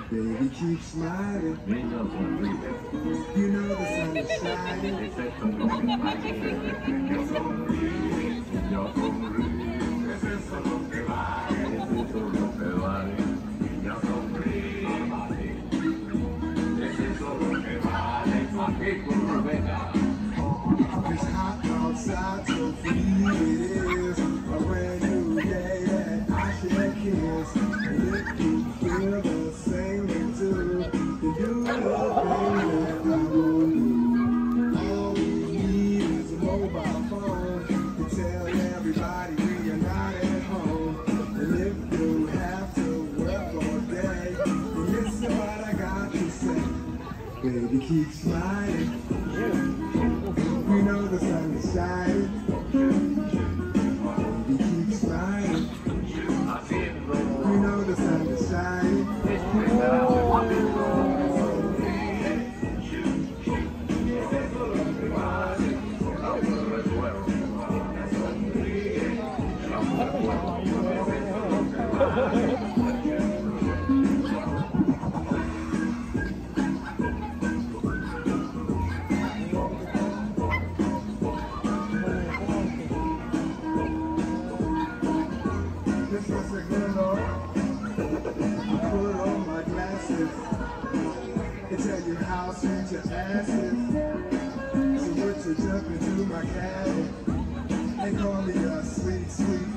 Baby, keep smiling. You know the sun is shining. It's hot outside, so free it is. A brand new day that I should kiss. And if you feel the same way too, then do the thing that I will do. All we need is a mobile phone to tell everybody we are not at home. And if you have to work all day, then listen what I got to say. Baby, keep smiling. You know the sun is shining. Baby, keep smiling. You know the sun is shining. This was a good one. I put on my glasses and tell you how sweet your ass is. So would you jump into my cab and call me a sweet, sweet